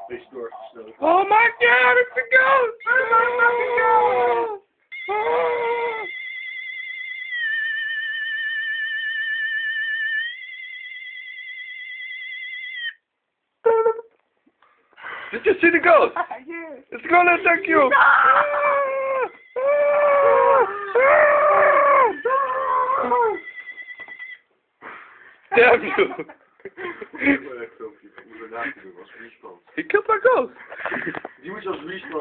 Wees doorgesloten. Oh my god, it's a ghost! Where's my fucking ghost? Did you see the ghost? Yeah. It's gonna attack you! Damn you! Ik moet er naast doen als respawn. He killed my ghost! Die moet je als respawn.